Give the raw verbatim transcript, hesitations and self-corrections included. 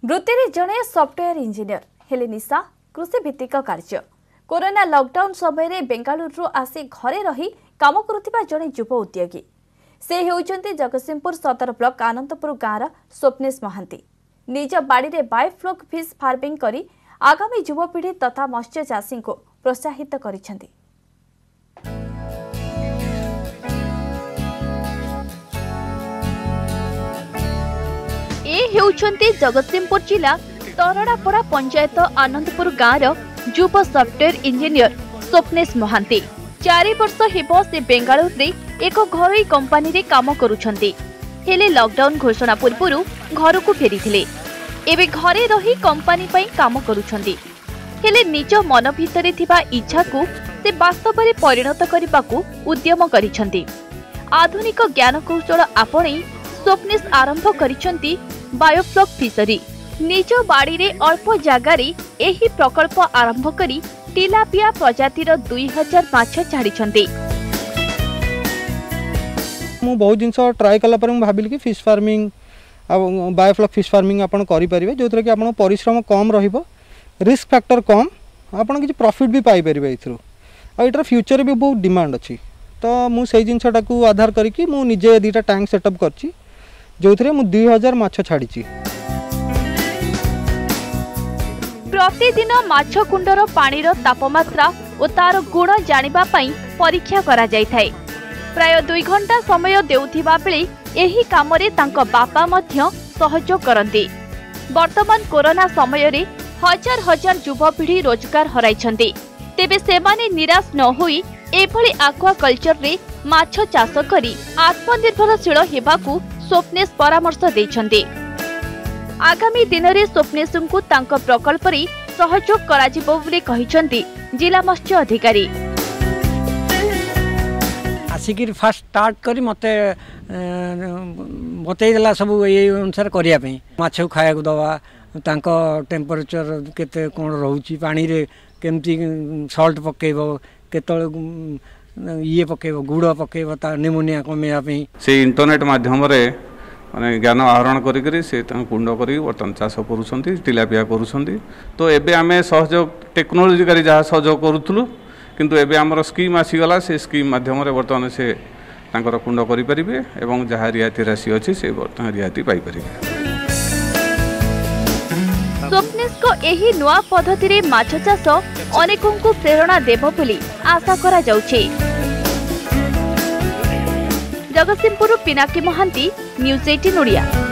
वृत्ति जड़े software engineer हेले निशा कृषि भित्तिक कार्य कोरोना लॉकडाउन समय बेंगालुरु आसी घरे रही काम करुवा जड़े युव उद्योगी से होउचंती जगतसिंहपुर सदर ब्लॉक आनंदपुर गाँव स्वप्नेश महांती निज बाड़ी में बायोफ्लॉक फिश फार्मिंग करी आगामी युवपीढ़ी तथा मत्स्य चाषी को प्रोत्साहित करिसेंती। ए हेउछंती जगतसिंहपुर जिला तरड़ापड़ा पंचायत आनंदपुर गाँव युव सॉफ्टवेयर इंजीनियर स्वप्नेश महांती चारि वर्ष हेबो से बेंगालुरु रे एक घरोई कंपनी रे काम करूछंती हेले लॉकडाउन घोषणा पूर्व घर को फेरीथिले एबे घरे रही कंपनी पई काम करूछंती हेले निज मन भितरे थिबा इच्छा को से वास्तव में परिणत करबाकू उद्यम करिछंती। आधुनिक ज्ञान कौशल आपणे स्वप्नेश आरंभ करिछंती बायोफ्लॉक फिशरी निज बाड़ी रे अल्प जगारी एही प्रकल्प आरंभ करी टिलापिया प्रजातिर दुई हजार माछ छाड़ी। मु बहुत जिनस ट्राए कला पर भाविली कि fish farming biofloc fish farming आपन करि परिबे जोथरे कि आपन परिश्रम कम रहिबो रिस्क फैक्टर कम आपन कि प्रॉफिट भी पाई परिबे इथरो आ इटर फ्यूचर भी बहुत डिमांड अछि तो मु सेही जिनसटा को आधार करी कि मु निजे दीटा टैंक सेटअप करछि जोथरे मु दुई हजार माछ छाड़ी। प्रतिदिन माछ कुंडर पानीर तापमात्रा और तार गुण जानिबा पई परीक्षा करा जाय थाए। प्राय दुई घंटा समय देउथिबा बेले एही कामरे तांको बापा मध्य सहयोग करंती। वर्तमान कोरोना समय रे हजार हजार युवपीढ़ी रोजगार हराइछंती तेबे सेमाने निराश न होई एभली आक्वा कल्चर रे माछ चाष करी आत्मनिर्भरशील हेबाकू स्वप्नेश परामर्श दैछंती। आगामी दिन में स्वप्नेश को तांको प्रकल्प रे सहयोग कराजिबो बोली कहिसंती जिला मत्स्य अधिकारी। आसिक फास्ट स्टार्ट करी मते बतईदेला सब ये अनुसार करिया पे माछ खाया दवा तांको टेम्परेचर केते कोन रहउची पानी रे केमती सॉल्ट पकेबो केतळ ये पकेबो गुड़ पकेबो ता निमोनिया कमेया पे से इंटरनेट माध्यम रे माने ज्ञान आहरण करी करी से कुंड करी बर्तन चाष करूछंती टिलापिया करूछंती तो एबे आमे सहयोग टेक्नोलॉजी करी जहा सहयोग करूथलु किंतु एबे हमर स्कीम आसीगला से स्कीम माध्यम रे बर्तन से तांकर कुंड करि परिबे एवं जहा रियाती राशि अछि से बर्तन रियाती पाई परिबे। स्वप्नेश को एही नुआ पद्धति रे माछ चाष अनेकों को प्रेरणा देबो बोली आशा करा जाउछि। जगतसिंहपुर पिनाकी महांती न्यूज अठारह ओडिया।